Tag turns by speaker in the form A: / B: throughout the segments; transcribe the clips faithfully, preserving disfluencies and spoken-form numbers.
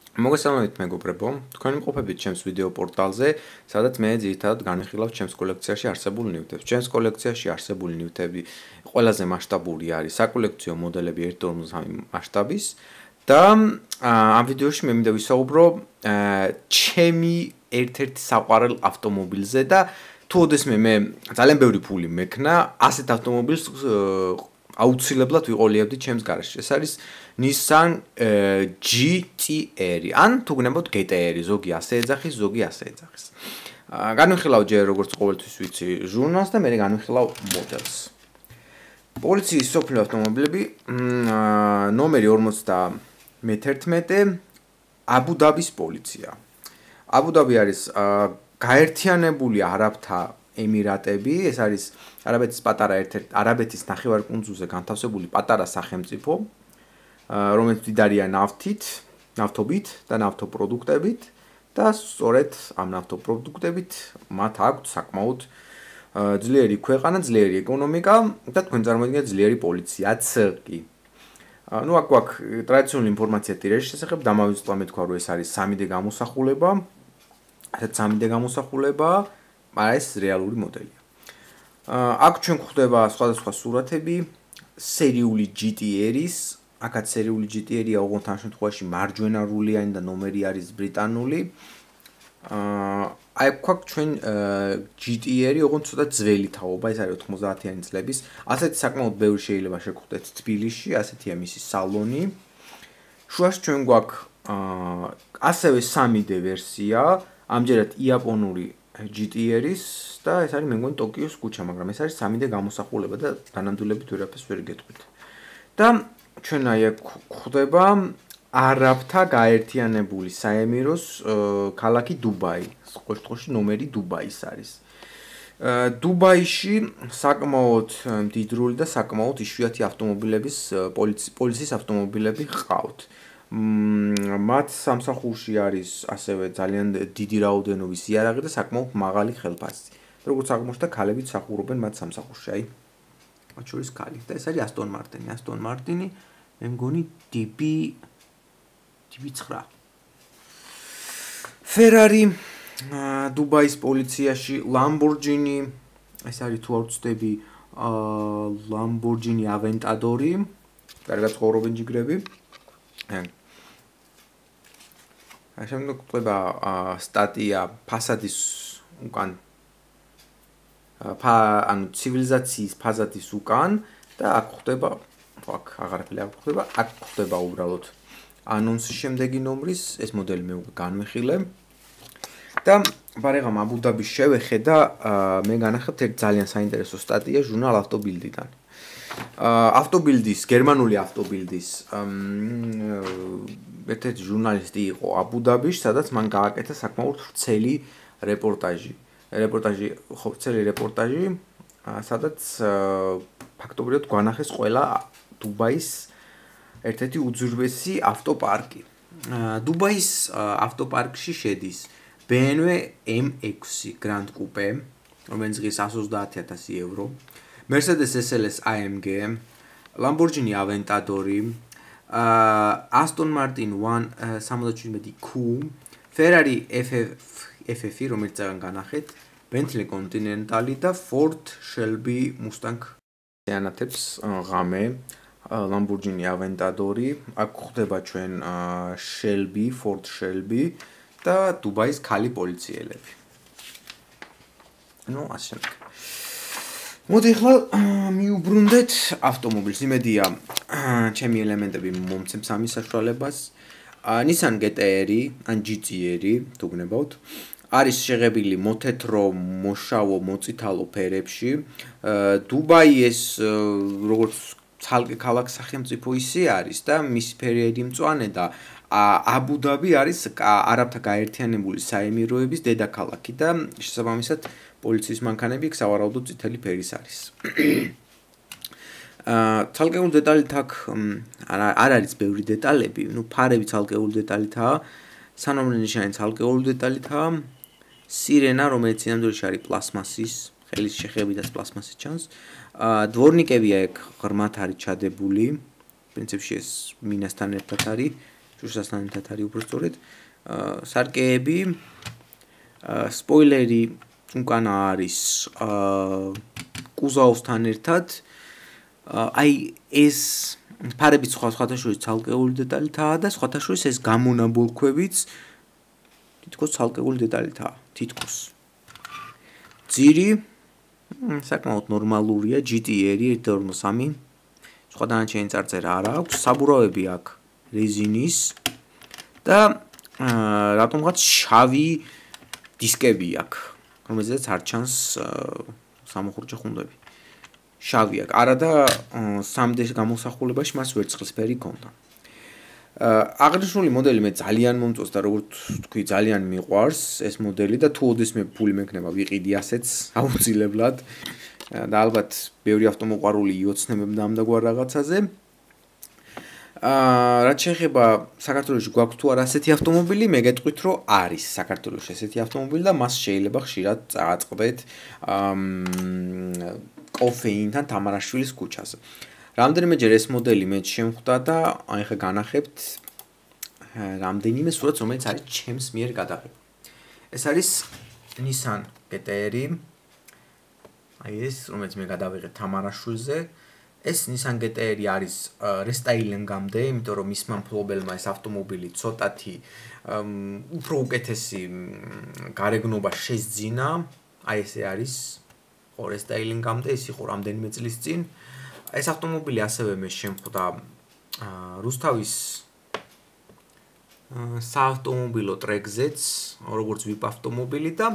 A: მოგესალმებით მეგობრებო, თქვენ იმყოფებით ჩემს ვიდეო პორტალზე, სადაც მე ძირითადად განვიხილავ ჩემს კოლექციაში არსებულ ნივთებს. ჩემს კოლექციაში არსებული ნივთები ყველაზე მასშტაბური არის საკოლექციო მოდელები ერთი ორმოცდაოთხ მასშტაბის და ამ ვიდეოში მე მინდა ვისაუბრო ჩემი ერთ-ერთ საყვარელ ავტომობილზე და თუ ოდესმე მე ძალიან ბევრი ფული მექნა, ასეთ ავტომობილს აუცილებლად ვიყოლიებდი ჩემს გარშე. ეს არის Nissan G T R ან თუ გნებოთ G T R, ზოგი ასე ეძახის, ზოგი ასე ეძახის. განვიხილავ ჯერ როგორც ყოველთვის ვიცი ჟურნალს და მე განვიხილავ მოდელს. პოლიციის სოფლიო ავტომობილები ნომერი ორმოცდამეთერთმეტე აბუ-დაბის პოლიცია. აბუ-დაბი არის გაერთიანებული არაბთა ემირატები, ეს არის არაბეთის პატარა ერთ-ერთი არაბეთის ნახევარკუნძულზე განთავსებული პატარა სახელმწიფო, რომელიც მდიდარია ნავთით, ნავთობით და ნავთობპროდუქტებით და სწორედ ამ ნავთობპროდუქტებით მათ აქვთ საკმაოდ ძლიერი ქვეყანა, ძლიერი ეკონომიკა და თქვენ წარმოიდგინეთ ძლიერი პოლიციაც კი. ნუ აქ გვაქვს ტრადიციული ინფორმაცია ტირაჟის შესახებ, დამავიწყდა მე თქვა რომ ეს არის სამი დე გამოსახულება. ასეთ სამი დე გამოსახულება, მაგრამ ეს რეალური მოდელია. აქ ჩვენ გვხვდება სხვადასხვა სურათები სერიული G T R-ის, აქაც სერიული G T R-ია, ოღონდ ამ შემთხვევაში მარჯვენა რულიანი და ნომერი არის ბრიტანული. აი გვაქვს ჩვენ G T R, ოღონდ ცოტა ძველი თაობა, ეს არის ოთხმოცდაათიანი წლების. ასეთი საკმაოდ ბევრი შეიძლება შეგხვდეთ თბილისში, ასეთია მისი სალონი. შუაში ჩვენ გვაქვს ასევე სამი დე ვერსია, ამჯერად იაპონური G T R-ის და ეს არის მე მგონი ტოკიოს ქუჩა, მაგრამ ეს არის სამი დე გამოსახულება და განამდვილებით ვერაფერს ვერ გეტყვით. და ჩვენ აი აქ გვხვდება არაბთა გაერთიანებული საემიროს ქალაქი დუბაი. ყოველთვის ნომერი დუბაის არის. დუბაიში საკმაოდ მდიდრული და საკმაოდ იშვიათი ავტომობილების პოლიციის ავტომობილები ჰყავთ. მათ სამსახურში არის ასევე ძალიან დიდი რაოდენობის იარაღი და საკმაოდ მაღალი ხელფასი. როგორც აღმოჩნდა, ქალებიც მსახურობენ მათ სამსახურში, აი მათ შორის ქალი. და ეს არის Aston Martin, Aston Martin, მე მგონი D B ცხრა. Ferrari დუბაის პოლიციაში, Lamborghini, ეს არის თუ არ ვცდები, Lamborghini Aventador-ი, კარგად ცხოვრობენ ჯიგრები. შემდგომ გვხვდება სტატია ფასადის უკან ანუ ცივილიზაციის ფასადის უკან და აქ გვხვდება, აქ აღარაფერი არ გვხვდება, აქ გვხვდება უბრალოდ ანონსის შემდეგი ნომრის, ეს მოდელი მე უკვე განვიხილე. და ბარიღამ აბუ-დაბის შევეხედა, მე განახებთ ერთ ძალიან საინტერესო სტატია ჟურნალ ავტობილდიდან. ავტობილდის, გერმანული ავტობილდის ერთ-ერთი ჟურნალისტი იყო აბუ-დაბის, სადაც მან გააკეთა საკმაოდ ვრცელი რეპორტაჟი. რეპორტაჟი, ხო, ვრცელი რეპორტაჟი, სადაც ფაქტობრივად გვანახეს ყველა დუბაის ერთ-ერთი უძვირვესი ავტოპარკი. დუბაის ავტოპარკში შედის B M W M ექვსი Grand Coupe, რომელიც ღირს εκατს ოცდაათი ათასი ევრო, Mercedes S L S A M G, Lamborghini Aventador-ი, Aston Martin სამოცდაშვიდმეტი Q, Ferrari F F-ი, რომელიც ძალიან განახეთ, Bentley Continental-ი და Ford Shelby Mustang ანათებს ღამე, Lamborghini Aventador-ი, აქ გვხვდება ჩვენ Shelby, Ford Shelby და დუბაის ქალი პოლიციელები. ნუ ასე. მოდი ახლა მივუბრუნდეთ ავტომობილს. იმედია, ჩემი ელემენტები მომცემს ამის საშუალებას. Nissan G T R ან G T R, თუ გნებავთ, არის შეღებილი მოთეთრო, მოშავო, მოწითალო ფერებში. დუბაი ეს როგორც ცალკე ქალაქ სახელმწიფო ისე არის და მისი ფერები მწვანე და აბუ-დაბი არის არაბთა გაერთიანებული საემიროების დედაქალაქი და შესაბამისად პოლიციის მანქანები იქ სავარაუდოდ წითელი ფერის არის. ცალკეული დეტალით აქ არ არის ბევრი დეტალები, ნუ ფარები ცალკეული დეტალითაა, სანომრე ნიშანი ცალკეული დეტალითაა, სირენა, რომელიც სინამდვილეში არის პლასმასის, ხელის შეხებითაც პლასმასის ჩანს. დვორნიკებია ეგ ღრმად არის ჩადებული, პრინციპში ეს მინასთან ერთად არის შუშასთან ერთად არის უბრალოდ სარკეები, სპოილერი უკან არის კუზავსთან ერთად. აი ეს ფარები სხვა სხვადასხვა ცალკეული დეტალითაა და სხვადასხვა ეს გამონაბოლქვებიც თითქოს ცალკეული დეტალითაა, თითქოს. ძირი საკმაოდ ნორმალურია, ჯი ტი ი-ერი ერთი და ორი სამი. სხვა დანარჩენი წარწერა არ აქვს, საბურავები აქვს რეზინის და რატომღაც შავი დისკები აქვს, რომელზეც არ ჩანს სამოხურჭე ხუნდები. შავი აქვს, არა და სამ დე გამოსახულებაში მას ვერცხლისფერი ჰქონდა. აღნიშნული მოდელი მე ძალიან მომწონს და როგორც თქვი, ძალიან მიყვარს ეს მოდელი და თუ ოდესმე ფული მექნება ვიყიდი ასეც აუცილებლად და ალბათ ბევრი ავტომოყვარული იოცნებებდა ამ დაგვარ რაღაცაზე. აა რაც შეეხება საქართველოში გვაქვს თუ არა ასეთი ავტომობილი, მე გეტყვით რომ არის საქართველოში ასეთი ავტომობილი და მას შეიძლება ხშირად წააწყდეთ კოფეინთან თამარაშვილის ქუჩაზე. რამდენიმეჯერ ეს მოდელი მე შემხვდა და აი ხა განახებთ რამდენიმე სურათს, რომელიც არის ჩემს მიერ გადაღებული. ეს არის Nissan ჯი ტი ი-ი. აი ეს, რომელიც მე გადავიღე თამარაშვილზე. ეს Nissan ჯი ტი ი-ი არის რესტაილინგამდე, იმიტომ რომ მისმა მფლობელმა ეს ავტომობილი ცოტათი უფრო უკეთესი გარეგნობა შესძინა. აი ესე არის ხო რესტაილინგამდე, ეს იყო რამდენიმე წლის წინ. ეს ავტომობილი ასევე მე შემხვდა რუსთავის საავტომობილო ტრეკზეც, როგორც ვიპ ავტომობილი და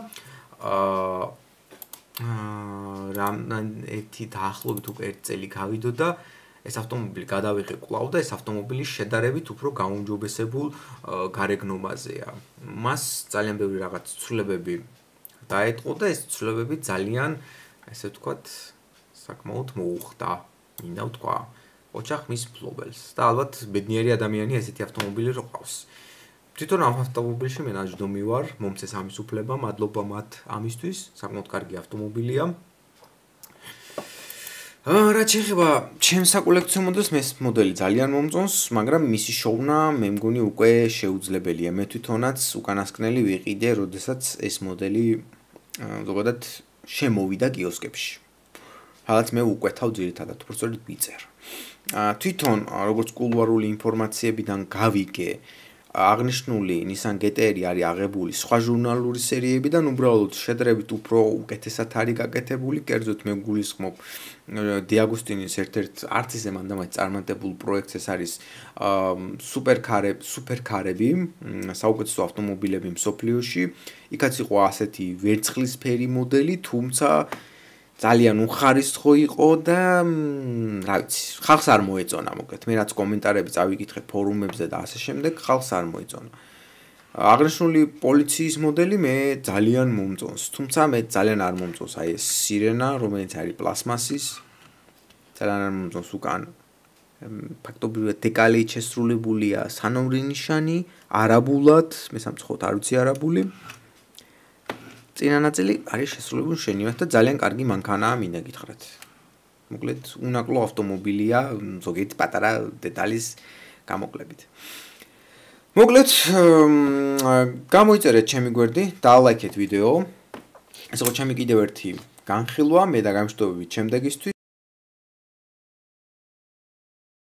A: ერთი დაახლოებით უკვე ერთი წელი გავიდო და ეს ავტომობილი გადავიღე კვლავ და ეს ავტომობილი შედარებით უფრო გაუმჯობესებულ გარეგნობაზეა. მას ძალიან ბევრი რაღაც ცვლილებები დაეტყო და ეს ცვლილებები ძალიან, ესე ვთქვათ, საკმაოდ მოუხდა. მინდა ვთქვა, ოჩახ მის მფლობელს და ალბათ ბედნიერი ადამიანი ესეთი ავტომობილი რო ყავს. თვითონ ამ ავტომობილში მე ნაჯდომი ვარ, მომწეს ამის უფლება, მადლობა მათ ამისთვის, საკმაოდ კარგი ავტომობილია. აა რაც შეეხება ჩემს საკოლექციო მოდელს, მე ეს მოდელი ძალიან მომწონს, მაგრამ მისი შოვნა მე მგონი უკვე შეუძლებელია. მე თვითონაც უკანასკნელი ვიყიდე, როდესაც ეს მოდელი ზოგადად შემოვიდა კიოსკებში. Halats მე უკვეთავ ძირითადად, უბრალოდ ვიწერ. თვითონ როგორც კულუარული ინფორმაციებიდან გავიგე, აღნიშნული Nissan ჯი ტი ი-ი არის აღებული სხვა ჟურნალური სერიებიდან, უბრალოდ შედარებით უფრო უკეთესად არის გაკეთებული, კერძოდ მე გულისხმობ დიაგუსტინის ერთ-ერთ არც ისე მანდამაც წარმატებულ პროექტს, ეს არის სუპერკარები, სუპერკარები, საუკეთესო ავტომობილები მსოფლიოში. იქაც იყო ასეთი ვერცხლისფერი მოდელი, თუმცა ძალიან უხარისხო იყო და რა ვიცი, ხალხს არ მოეწონა მოკლედ. მე რაც კომენტარები წავიკითხე ფორუმებზე და ასე შემდეგ, ხალხს არ მოეწონა. აღნიშნული პოლიციის მოდელი მე ძალიან მომწონს, თუმცა მე ძალიან არ მომწონს აი ეს სირენა, რომელიც არის პლასმასის. ძალიან არ მომწონს უკან ფაქტობრივად დეკალეით შესრულებულია სანომრი ნიშანი, არაბულად, მე სამწუხაროდ არ ვიცი არაბული. წინა ნაწილი არის შესრულებული მშვენივრად და ძალიან კარგი მანქანაა მინდა გითხრათ. მოკლედ უნაკლო ავტომობილია ზოგიერთი პატარა დეტალის გამოკლებით. მოკლედ გამოიწერეთ ჩემი გვერდი, დაალაიქეთ ვიდეო. ეს იყო ჩემი კიდევ ერთი განხილვა, მე და გამშვიდობებით შემდეგისთვის.